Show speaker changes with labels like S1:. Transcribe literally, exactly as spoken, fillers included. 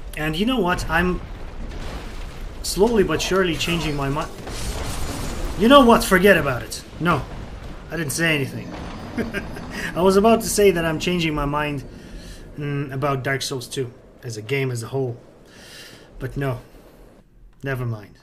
S1: And you know what? I'm slowly but surely changing my mind. You know what? Forget about it. No, I didn't say anything. I was about to say that I'm changing my mind mm, about Dark Souls two as a game as a whole. But no, never mind.